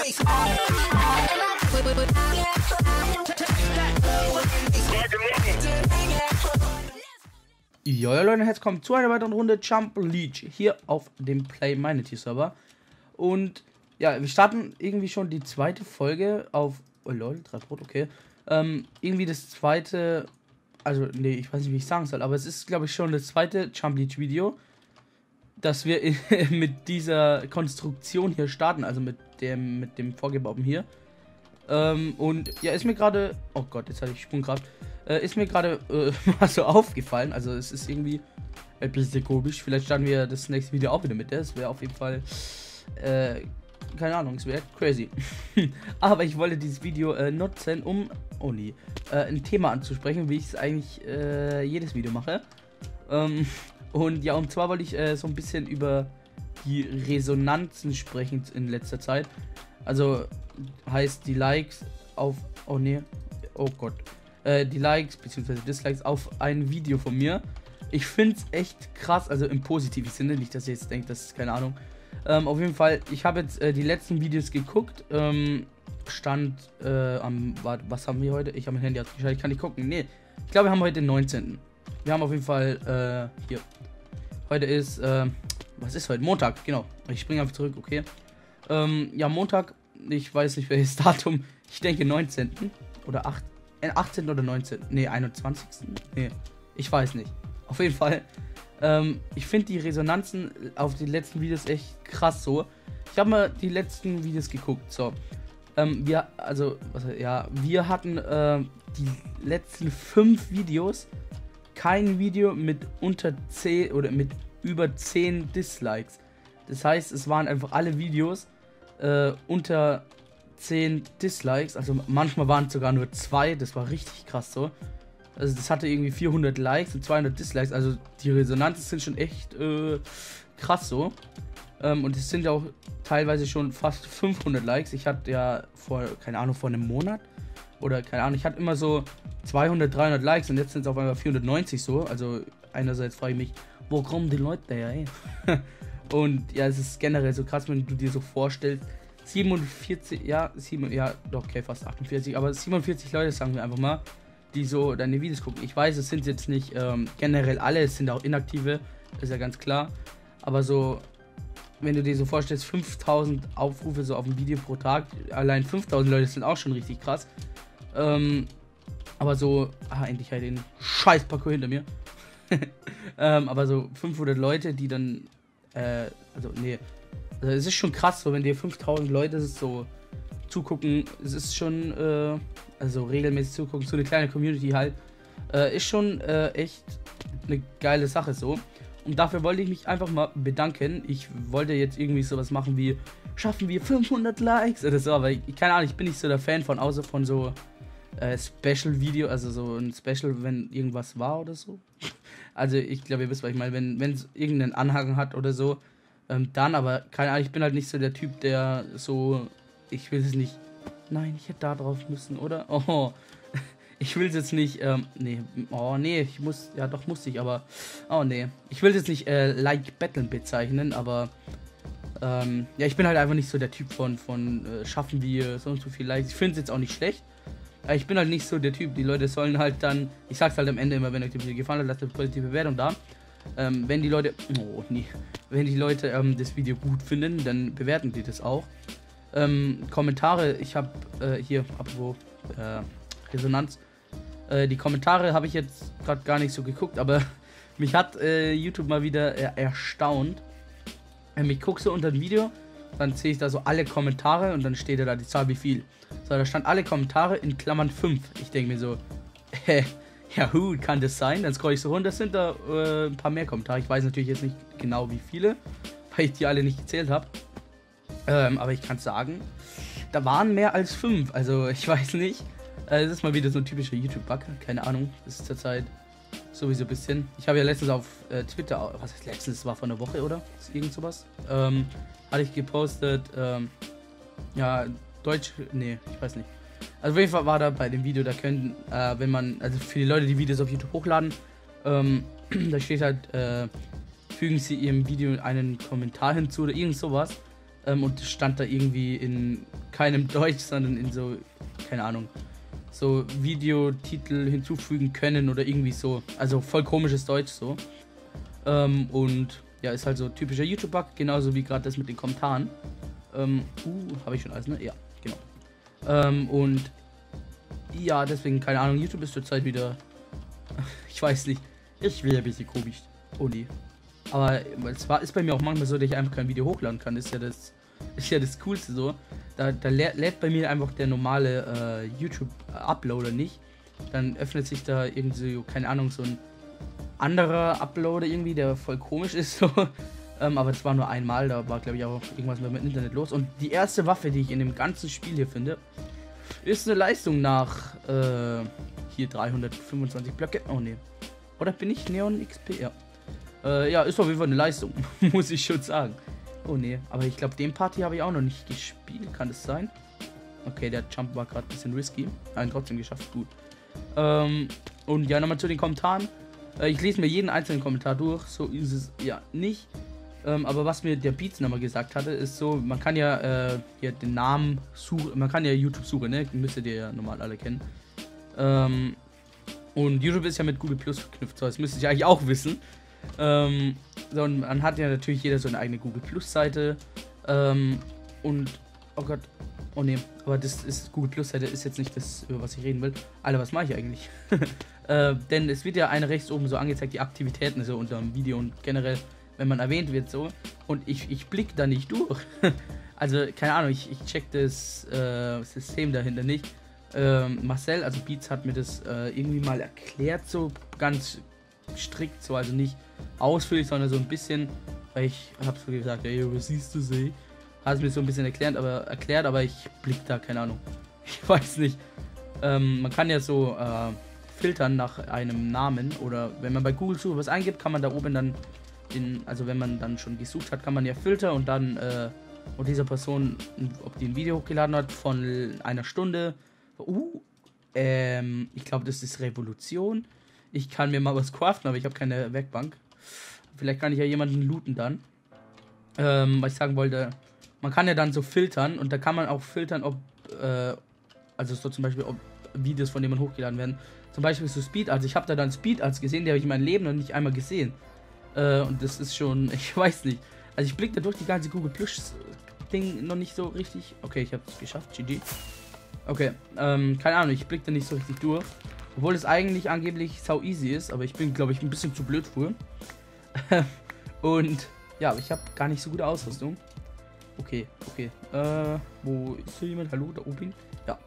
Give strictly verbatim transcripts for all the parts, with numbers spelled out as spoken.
Ja, ja Leute, herzlich willkommen zu einer weiteren Runde Jump League hier auf dem Play Minety Server. Und ja, wir starten irgendwie schon die zweite Folge auf. Oh lol, drei Brot, okay. Ähm, irgendwie das zweite. Also, nee, ich weiß nicht, wie ich sagen soll, aber es ist, glaube ich, schon das zweite Jump League Video, dass wir mit dieser Konstruktion hier starten, also mit dem, mit dem vorgebauten hier. Ähm, und ja, ist mir gerade. Oh Gott, jetzt hatte ich Sprungkraft. Äh, ist mir gerade äh, mal so aufgefallen. Also es ist irgendwie ein bisschen komisch. Vielleicht starten wir das nächste Video auch wieder mit. Das wäre auf jeden Fall äh, keine Ahnung, es wäre crazy. Aber ich wollte dieses Video äh, nutzen, um oh nee, äh, ein Thema anzusprechen, wie ich es eigentlich äh, jedes Video mache. Ähm, und ja, und zwar wollte ich äh, so ein bisschen über die Resonanzen sprechen in letzter Zeit. Also heißt die Likes auf oh nee, oh Gott. Die Likes bzw. Dislikes auf ein Video von mir. Ich finde es echt krass, also im positiven Sinne, nicht, dass ihr jetzt denkt, das ist keine Ahnung. Ähm, auf jeden Fall, ich habe jetzt äh, die letzten Videos geguckt. Ähm, stand äh, am, warte, was haben wir heute? Ich habe mein Handy ausgeschaltet, ich kann nicht gucken. Nee, ich glaube, wir haben heute den neunzehnten Wir haben auf jeden Fall, äh, hier. Heute ist, äh, was ist heute? Montag, genau. Ich springe einfach zurück, okay. Ähm, ja, Montag, ich weiß nicht welches Datum. Ich denke neunzehnten oder achten achtzehnten oder neunzehnten Nee, einundzwanzigsten Nee, ich weiß nicht. Auf jeden Fall. Ähm, ich finde die Resonanzen auf die letzten Videos echt krass so. Ich habe mal die letzten Videos geguckt. So. Ähm, wir, also, was, ja, wir hatten äh, die letzten fünf Videos kein Video mit unter zehn oder mit über zehn Dislikes. Das heißt, es waren einfach alle Videos äh, unter zehn Dislikes, also manchmal waren es sogar nur zwei, das war richtig krass so. Also das hatte irgendwie vierhundert Likes und zweihundert Dislikes, also die Resonanzen sind schon echt äh, krass so. Ähm, und es sind auch teilweise schon fast fünfhundert Likes. Ich hatte ja vor, keine Ahnung, vor einem Monat oder keine Ahnung, ich hatte immer so zweihundert, dreihundert Likes und jetzt sind es auf einmal vierhundertneunzig so. Also einerseits frage ich mich, wo kommen die Leute her, ey? Und ja, es ist generell so krass, wenn du dir so vorstellst, siebenundvierzig, ja, sieben, ja, doch, okay, fast achtundvierzig, aber siebenundvierzig Leute, sagen wir einfach mal, die so deine Videos gucken. Ich weiß, es sind jetzt nicht ähm, generell alle, es sind auch inaktive, ist ja ganz klar, aber so, wenn du dir so vorstellst, fünftausend Aufrufe so auf ein Video pro Tag, allein fünftausend Leute sind auch schon richtig krass, ähm, aber so, ah, endlich halt den scheiß Parcours hinter mir, ähm, aber so fünfhundert Leute, die dann, äh, also, nee, also es ist schon krass, so wenn dir fünftausend Leute so zugucken, es ist schon, äh, also regelmäßig zugucken, so eine kleine Community halt, äh, ist schon äh, echt eine geile Sache so. Und dafür wollte ich mich einfach mal bedanken. Ich wollte jetzt irgendwie sowas machen wie, schaffen wir fünfhundert Likes oder so, aber ich, keine Ahnung, ich bin nicht so der Fan von, außer von so äh, Special-Video, also so ein Special, wenn irgendwas war oder so. Also ich glaube, ihr wisst, was ich meine, wenn wenn es irgendeinen Anhang hat oder so, Ähm, dann, aber keine Ahnung, ich bin halt nicht so der Typ, der so, ich will es nicht, nein, ich hätte da drauf müssen, oder? Oh, ich will es jetzt nicht, ähm, nee, oh, nee, ich muss, ja doch, musste ich, aber, oh, nee, ich will es jetzt nicht, äh, Like Battlen bezeichnen, aber, ähm, ja, ich bin halt einfach nicht so der Typ von, von, äh, schaffen wir so und so viel Likes, ich finde es jetzt auch nicht schlecht, aber ich bin halt nicht so der Typ, die Leute sollen halt dann, ich sag's halt am Ende immer, wenn euch das Video gefallen hat, lasst eine positive Bewertung da. Ähm, wenn die Leute, oh nee, wenn die Leute ähm, das Video gut finden, dann bewerten die das auch. Ähm, Kommentare, ich habe äh, hier, apropos äh, Resonanz, äh, die Kommentare habe ich jetzt gerade gar nicht so geguckt, aber mich hat äh, YouTube mal wieder äh, erstaunt. Ähm, ich gucke so unter dem Video, dann sehe ich da so alle Kommentare und dann steht da die Zahl wie viel. So, da stand alle Kommentare in Klammern fünf. Ich denke mir so, hä? Ja, hu, kann das sein? Dann scroll ich so runter, sind da äh, ein paar mehr Kommentare. Ich weiß natürlich jetzt nicht genau wie viele, weil ich die alle nicht gezählt habe. Ähm, aber ich kann sagen, da waren mehr als fünf. Also ich weiß nicht. Äh, das ist mal wieder so ein typischer YouTube-Bug. Keine Ahnung. Das ist zurzeit sowieso ein bisschen. Ich habe ja letztens auf äh, Twitter, was heißt letztens? Das war vor einer Woche, oder? Ist irgend sowas. Ähm, hatte ich gepostet, ähm, ja, Deutsch, nee, ich weiß nicht. Also auf jeden Fall war da bei dem Video, da können, äh, wenn man, also für die Leute, die Videos auf YouTube hochladen, ähm, da steht halt, äh, fügen sie ihrem Video einen Kommentar hinzu oder irgend sowas. Ähm, und stand da irgendwie in keinem Deutsch, sondern in so, keine Ahnung, so Videotitel hinzufügen können oder irgendwie so. Also voll komisches Deutsch so. Ähm, und ja, ist halt so typischer YouTube-Bug, genauso wie gerade das mit den Kommentaren. Ähm, uh, habe ich schon alles, ne? Ja, genau. Ähm, und ja, deswegen, keine Ahnung, YouTube ist zurzeit wieder, ich weiß nicht, ich will ein bisschen komisch. Oh nee. Aber es war, ist bei mir auch manchmal so, dass ich einfach kein Video hochladen kann, ist ja das, ist ja das Coolste so. Da, da lä lädt bei mir einfach der normale äh, YouTube-Uploader nicht. Dann öffnet sich da irgendwie, so, keine Ahnung, so ein anderer Uploader irgendwie, der voll komisch ist so. ähm, aber es war nur einmal, da war glaube ich auch irgendwas mit dem Internet los. Und die erste Waffe, die ich in dem ganzen Spiel hier finde, ist eine Leistung nach äh, hier dreihundertfünfundzwanzig Blöcke. Oh ne. Oder bin ich Neon X P? Ja. Äh, ja, ist auf jeden Fall eine Leistung, muss ich schon sagen. Oh ne, aber ich glaube, den Party habe ich auch noch nicht gespielt, kann es sein? Okay, der Jump war gerade ein bisschen risky. Nein, trotzdem geschafft, gut. Ähm, und ja, nochmal zu den Kommentaren. Ich lese mir jeden einzelnen Kommentar durch, so ist es ja nicht. Ähm, aber was mir der Beats nochmal gesagt hatte, ist so, man kann ja äh, hier den Namen suchen, man kann ja YouTube suchen, ne? Müsstet ihr ja normal alle kennen. Ähm, und YouTube ist ja mit Google Plus verknüpft, so, das müsste ich eigentlich auch wissen. Ähm, so, und man hat ja natürlich jeder so eine eigene Google Plus Seite. Ähm, und, oh Gott, oh ne, aber das ist, Google Plus Seite ist jetzt nicht das, über was ich reden will. Alter, was mache ich eigentlich? Äh, denn es wird ja eine rechts oben so angezeigt, die Aktivitäten so unter dem Video und generell, wenn man erwähnt wird so. Und ich, ich blicke da nicht durch. Also, keine Ahnung, ich, ich check das äh, System dahinter nicht. Ähm, Marcel, also Beats, hat mir das äh, irgendwie mal erklärt, so ganz strikt, so, also nicht ausführlich, sondern so ein bisschen, weil ich habe so gesagt, ey, was siehst du, sie? Hat es mir so ein bisschen erklärt, aber erklärt, aber ich blick da, keine Ahnung. Ich weiß nicht. Ähm, man kann ja so, äh, filtern nach einem Namen oder wenn man bei Google Suche was eingibt, kann man da oben dann den, also wenn man dann schon gesucht hat, kann man ja filtern und dann äh, und dieser Person, ob die ein Video hochgeladen hat von einer Stunde. Uh, ähm, ich glaube, das ist Revolution. Ich kann mir mal was craften, aber ich habe keine Werkbank. Vielleicht kann ich ja jemanden looten dann. Ähm, was ich sagen wollte, man kann ja dann so filtern und da kann man auch filtern, ob, äh, also so zum Beispiel, ob Videos von denen man hochgeladen werden. Zum Beispiel so Speedarts. Ich habe da dann Speedarts gesehen, die habe ich in meinem Leben noch nicht einmal gesehen. Äh, und das ist schon, ich weiß nicht. Also ich blicke da durch die ganze Google Plus Ding noch nicht so richtig. Okay, ich habe es geschafft, G G. Okay, ähm, keine Ahnung, ich blicke da nicht so richtig durch. Obwohl es eigentlich angeblich sau easy ist, aber ich bin, glaube ich, ein bisschen zu blöd für. Und ja, ich habe gar nicht so gute Ausrüstung. Okay, okay. Äh, wo ist hier jemand? Hallo, da oben? Ja.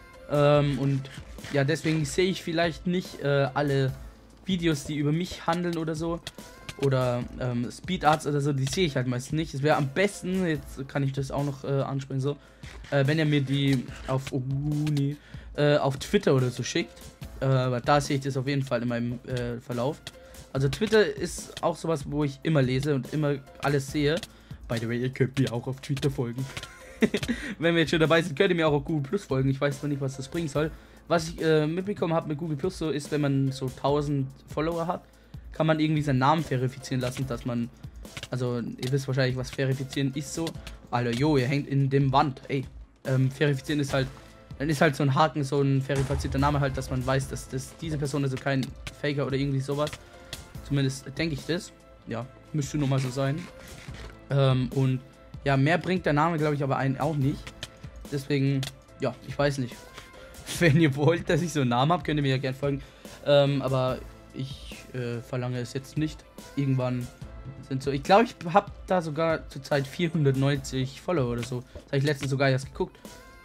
Ähm, und ja, deswegen sehe ich vielleicht nicht äh, alle Videos, die über mich handeln oder so. Oder ähm, Speedarts oder so, die sehe ich halt meistens nicht. Es wäre am besten, jetzt kann ich das auch noch äh, ansprechen, so, äh, wenn ihr mir die auf, oh, nee, äh, auf Twitter oder so schickt. Äh, weil da sehe ich das auf jeden Fall in meinem äh, Verlauf. Also Twitter ist auch sowas, wo ich immer lese und immer alles sehe. By the way, ihr könnt mir auch auf Twitter folgen. Wenn wir jetzt schon dabei sind, könnt ihr mir auch auf Google Plus folgen. Ich weiß noch nicht, was das bringen soll. Was ich äh, mitbekommen habe mit Google Plus so ist, wenn man so tausend Follower hat, kann man irgendwie seinen Namen verifizieren lassen, dass man, also ihr wisst wahrscheinlich, was verifizieren ist so. Alter, jo, ihr hängt in dem Wand. Ey, ähm, verifizieren ist halt, dann ist halt so ein Haken, so ein verifizierter Name halt, dass man weiß, dass das diese Person, also kein Faker oder irgendwie sowas. Zumindest denke ich das. Ja, müsste nun mal so sein. Ähm, und ja, mehr bringt der Name, glaube ich, aber einen auch nicht. Deswegen, ja, ich weiß nicht. Wenn ihr wollt, dass ich so einen Namen habe, könnt ihr mir ja gerne folgen. Ähm, aber ich äh, verlange es jetzt nicht. Irgendwann sind so, ich glaube, ich habe da sogar zurzeit vierhundertneunzig Follower oder so. Das habe ich letztens sogar erst geguckt.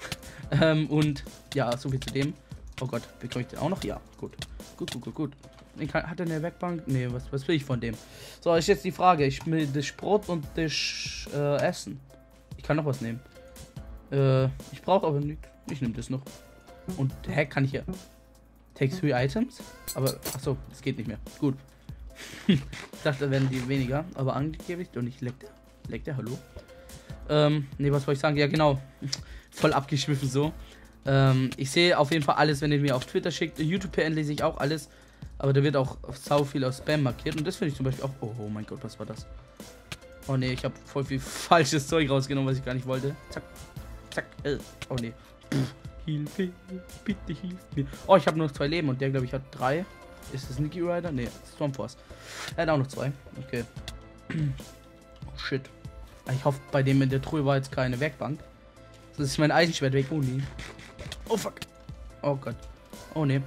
ähm, und ja, so viel zu dem. Oh Gott, bekomme ich den auch noch? Ja, gut. Gut, gut, gut, gut. Ich kann, hat er eine Werkbank? Nee, was, was will ich von dem? So, ist jetzt die Frage. Ich will das Brot und das äh, Essen. Ich kann noch was nehmen. Äh, ich brauche aber nichts. Ich nehme das noch. Und hä, kann ich ja. Takes three items? Aber, achso, das geht nicht mehr. Gut. Ich dachte, da werden die weniger. Aber angeblich. Und ich leck der. Leck der, hallo. Ähm, nee, was wollte ich sagen? Ja, genau. Voll abgeschwiffen so. Ähm, ich sehe auf jeden Fall alles, wenn ihr mir auf Twitter schickt. YouTube P N lese ich auch alles. Aber da wird auch sau viel aus Spam markiert. Und das finde ich zum Beispiel auch. Oh, oh mein Gott, was war das? Oh ne, ich habe voll viel falsches Zeug rausgenommen, was ich gar nicht wollte. Zack, zack, äh. Oh ne. Hilfe, bitte hilf mir. Oh, ich habe nur noch zwei Leben und der, glaube ich, hat drei. Ist das Nicky Rider? Ne, Stormforce. Er hat auch noch zwei. Okay. Oh, shit. Ich hoffe, bei dem in der Truhe war jetzt keine Werkbank. Das ist mein Eisenschwert weg. Oh ne. Oh fuck. Oh Gott. Oh ne.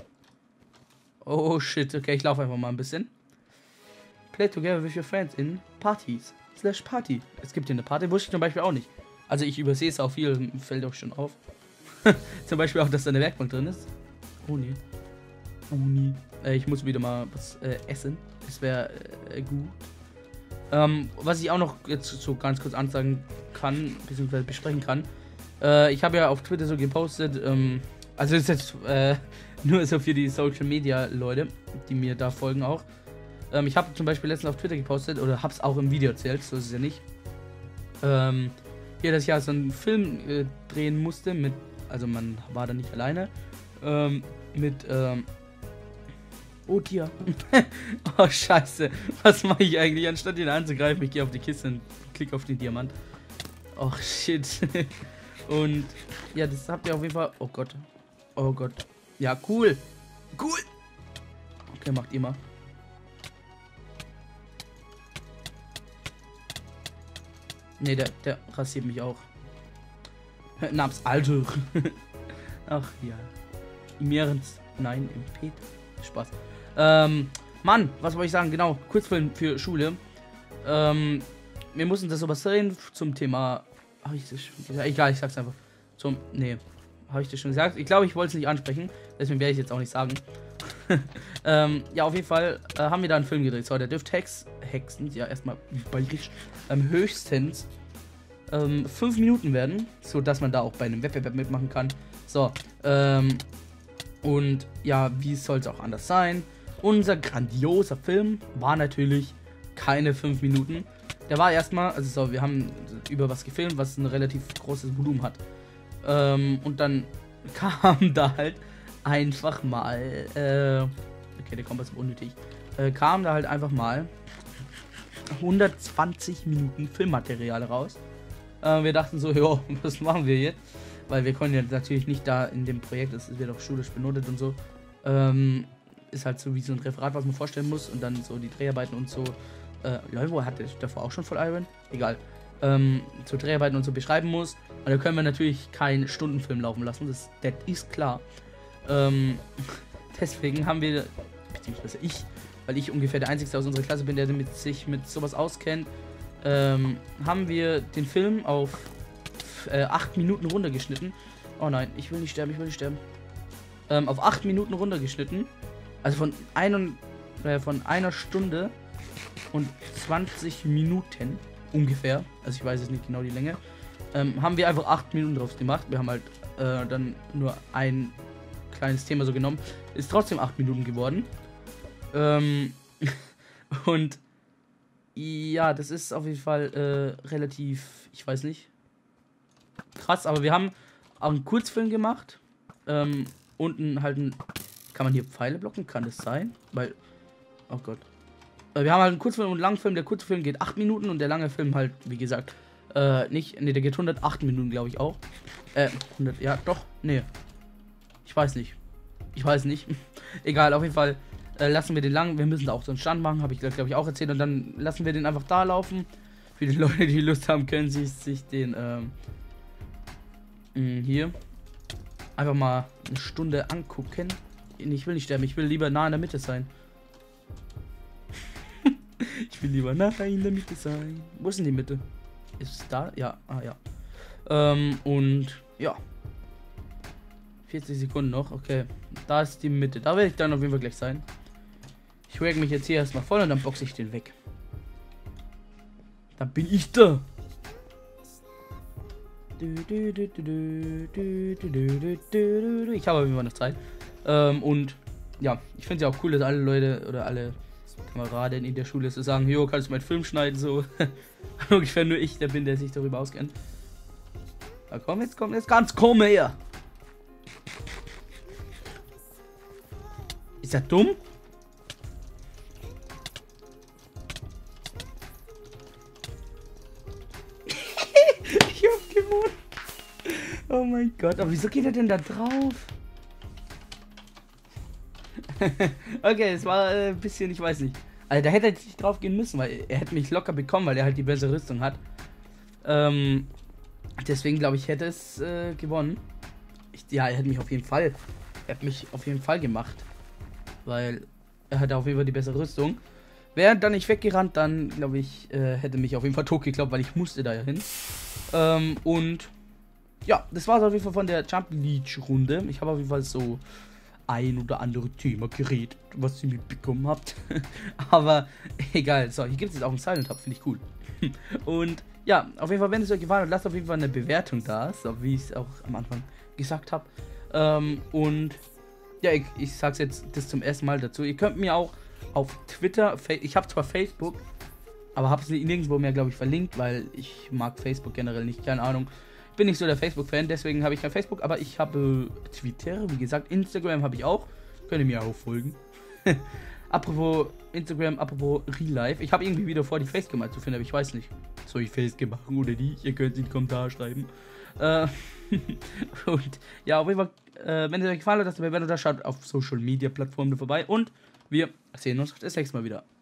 Oh shit. Okay, ich laufe einfach mal ein bisschen. Play together with your friends in Parties. Slash Party. Es gibt hier eine Party, wusste ich zum Beispiel auch nicht. Also ich übersehe es auch viel, fällt auch schon auf. Zum Beispiel auch, dass da eine Werkbank drin ist. Oh ne. Oh ne. Äh, ich muss wieder mal was äh, essen. Das wäre äh, gut. Ähm, was ich auch noch jetzt so ganz kurz ansagen kann, beziehungsweise besprechen kann. Äh, ich habe ja auf Twitter so gepostet, ähm, also das ist jetzt äh, nur so für die Social Media Leute, die mir da folgen auch. Ähm, ich habe zum Beispiel letztens auf Twitter gepostet, oder habe es auch im Video erzählt, so ist es ja nicht. Ähm, hier, dass ich ja so einen Film äh, drehen musste mit, also man war da nicht alleine, ähm, mit, ähm, oh Tier. Oh scheiße, was mache ich eigentlich, anstatt ihn anzugreifen, ich gehe auf die Kiste und klicke auf den Diamant. Oh shit. Und ja, das habt ihr auf jeden Fall, oh Gott, oh Gott, ja cool, cool. Okay, macht ihr mal. Ne, der, der rasiert mich auch. Namens Alter. Ach ja. Immerens. Nein, im Pet. Spaß. Ähm, Mann, was wollte ich sagen? Genau, Kurzfilm für Schule. Ähm, wir mussten das sowas sehen zum Thema. Habe ich das schon gesagt? Egal, ich sag's einfach. Zum. Nee. Habe ich das schon gesagt? Ich glaube, ich wollte es nicht ansprechen. Deswegen werde ich jetzt auch nicht sagen. ähm, ja, auf jeden Fall äh, haben wir da einen Film gedreht. So, der dürfte Hex, Hexen, ja, erstmal bayerisch, ähm, höchstens ähm, fünf Minuten werden, so dass man da auch bei einem Wettbewerb mitmachen kann. So, ähm, und ja, wie soll es auch anders sein? Unser grandioser Film war natürlich keine fünf Minuten. Der war erstmal, also so, wir haben über was gefilmt, was ein relativ großes Volumen hat. Ähm, und dann kam da halt einfach mal, äh, okay, der Kompass ist unnötig, äh, kam da halt einfach mal hundertzwanzig Minuten Filmmaterial raus. Äh, wir dachten so, ja, was machen wir jetzt? Weil wir konnten ja natürlich nicht da in dem Projekt, es wird auch schulisch benotet und so, ähm, ist halt so wie so ein Referat, was man vorstellen muss und dann so die Dreharbeiten und so, äh, Leute, hatte ich davor auch schon voll Iron? Egal. Ähm, zu Dreharbeiten und so beschreiben muss. Und da können wir natürlich keinen Stundenfilm laufen lassen, das, das ist klar. Ähm, deswegen haben wir, beziehungsweise ich, weil ich ungefähr der Einzige aus unserer Klasse bin, der mit, sich mit sowas auskennt, ähm, haben wir den Film auf äh, acht Minuten runtergeschnitten. Oh nein, ich will nicht sterben, ich will nicht sterben. Ähm, auf acht Minuten runtergeschnitten. Also von, ein, äh, von einer Stunde und zwanzig Minuten ungefähr. Also ich weiß jetzt nicht genau die Länge. Ähm, haben wir einfach acht Minuten drauf gemacht. Wir haben halt äh, dann nur ein kleines Thema so genommen. Ist trotzdem acht Minuten geworden. Ähm, und ja, das ist auf jeden Fall äh, relativ, ich weiß nicht, krass, aber wir haben auch einen Kurzfilm gemacht. Ähm, unten halt ein, kann man hier Pfeile blocken? Kann das sein? Weil, oh Gott. Äh, wir haben halt einen Kurzfilm und einen Langfilm. Der Kurzfilm geht acht Minuten und der lange Film halt, wie gesagt, äh, nicht, ne, der geht hundertacht Minuten, glaube ich auch. Äh, hundert, ja, doch, ne. Ich weiß nicht. Ich weiß nicht. Egal, auf jeden Fall äh, lassen wir den lang. Wir müssen da auch so einen Stand machen, habe ich glaube ich auch erzählt. Und dann lassen wir den einfach da laufen. Für die Leute, die Lust haben, können sich, sich den ähm, mh, hier einfach mal eine Stunde angucken. Ich will nicht sterben, ich will lieber nah in der Mitte sein. Ich will lieber nah in der Mitte sein. Wo ist denn die Mitte? Ist es da? Ja, ah ja. Ähm, und ja. vierzig Sekunden noch, okay. Da ist die Mitte. Da werde ich dann auf jeden Fall gleich sein. Ich wag mich jetzt hier erstmal voll und dann boxe ich den weg. Da bin ich da. Ich habe aber immer noch Zeit. Ähm, und ja, ich finde es ja auch cool, dass alle Leute oder alle Kameraden in der Schule so sagen, jo, kannst du meinen Film schneiden? So. Ungefähr nur ich, der bin, der sich darüber auskennt. Na komm, jetzt komm, jetzt ganz komm her. Ist er dumm? Oh mein Gott, aber wieso geht er denn da drauf? Okay, es war äh, ein bisschen, ich weiß nicht. Also da hätte er jetzt nicht drauf gehen müssen, weil er hätte mich locker bekommen, weil er halt die bessere Rüstung hat. Ähm, deswegen glaube ich, hätte es äh, gewonnen. Ich, ja, er hätte mich auf jeden Fall, er hat mich auf jeden Fall gemacht, weil er hatte auf jeden Fall die bessere Rüstung. Wäre dann nicht weggerannt, dann glaube ich, äh, hätte mich auf jeden Fall tot geklappt, weil ich musste da ja hin. Ähm, und ja, das war es auf jeden Fall von der Jump Leech Runde. Ich habe auf jeden Fall so ein oder andere Thema geredet, was ihr mitbekommen habt. Aber egal. So, hier gibt es jetzt auch einen Silent Hub, finde ich cool. Und ja, auf jeden Fall, wenn es euch gefallen hat, lasst auf jeden Fall eine Bewertung da, so wie ich es auch am Anfang gesagt habe. Ähm, und ja, ich, ich sag's jetzt das zum ersten Mal dazu. Ihr könnt mir auch auf Twitter, ich habe zwar Facebook, aber habe es nirgendwo mehr, glaube ich, verlinkt, weil ich mag Facebook generell nicht, keine Ahnung. Ich bin nicht so der Facebook-Fan, deswegen habe ich kein Facebook, aber ich habe Twitter, wie gesagt, Instagram habe ich auch. Könnt ihr mir auch folgen. Apropos Instagram, apropos Real Life. Ich habe irgendwie wieder vor, die Facecam mal zu finden, aber ich weiß nicht. Soll ich Facecam machen oder nicht? Ihr könnt es in die Kommentare schreiben. Äh, und ja, auf jeden Fall, äh, wenn es euch gefallen hat, lasst eine Bewertung da, schaut auf Social Media Plattformen vorbei und wir sehen uns das nächste Mal wieder.